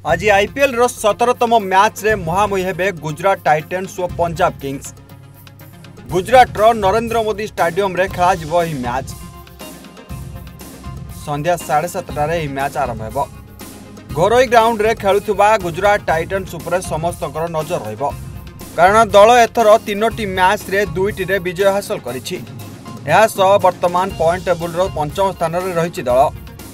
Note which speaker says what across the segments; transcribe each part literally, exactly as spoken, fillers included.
Speaker 1: आज आईपीएल रो सतरतम मैच रे मुहांमुही हेबे गुजरात टाइटन्स और पंजाब किंग्स। गुजरात रो नरेंद्र मोदी स्टेडियम रे खेला जिवो ही मैच। संध्या साढ़े सातटा रे ही मैच आरंभ हेबो। घरोई ग्राउंड रे खेलुथुबा गुजरात टाइटन्स उपरे समस्तकर नजर रहिबो, कारण दल एथर तीनोटी मैच रे दुईटी रे विजय हासिल करिछि। एहा सह वर्तमान पॉइंट टेबुल रो पंचम स्थान रे रहिछि दल।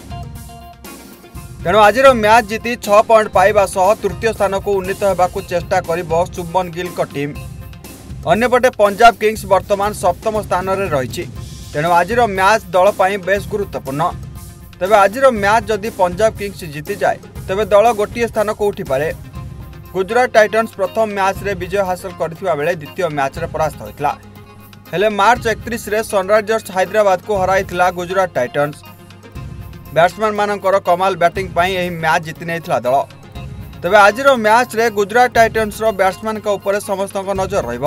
Speaker 1: तेणु आज मैच जीति छह पॉइंट पाइबा सह तृतीय स्थान को उन्नीत होगाकू चेष्टा करिबो शुभमन गिल को टीम। अन्यपटे पंजाब किंग्स वर्तमान सप्तम स्थान रे रहिछि। तेणु आज मैच दल पई बेस गुरुत्वपूर्ण। तेबे आज मैच जदि पंजाब किंग्स जीति जाए तेबे दल गोटे स्थान को उठी पारे। गुजरात टाइटन्स प्रथम मैच रे विजय हासिल करथिबा बेले द्वितीय मैच रे परास्त होइतला। हेले मार्च एकतीस रे सनराइजर्स हैदराबाद को हराइथिला गुजरात टाइटन्स। बैट्समैन मानकर कमाल बैटिंग पाई एही मैच जीति नैथिला दल। तेबे आज मैच रे गुजरात टाइटन्स रो बैट्समैन का ऊपर समस्त नजर रहिबो।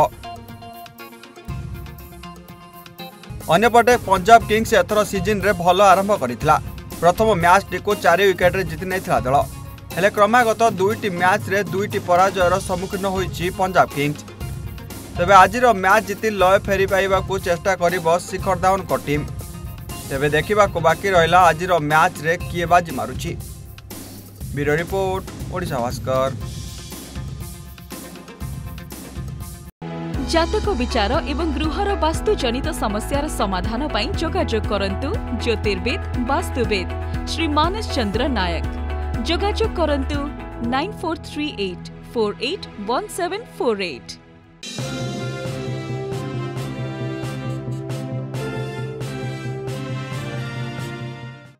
Speaker 1: अन्यपटे पंजाब किंग्स एथर सीजन रे भल आरंभ करिथिला। प्रथम मैच टी को चार विकेट रे जीति नैथिला दल। हेले क्रमागत दुईटी मैच रे दुईटी पराजयर सम्मुखीन होईछि पंजाब किंग्स। तेबे आज मैच जीति लय फेरी पाइबा को चेष्टा करिबो शिखर धावन को टीम। तेबे देखिबा को बाकी रहिला आज मैच रे किए बाजी मारुछि। Bureau report Odisha Bhaskar.
Speaker 2: जातक विचार एवं गृहर वास्तु जनित समस्यार समाधान पाई जोगाजोग करंतु ज्योतिर्विद वास्तुविद श्री मानस चंद्र नायक। जोगाजोग करंतु nine four three eight four eight one seven four eight.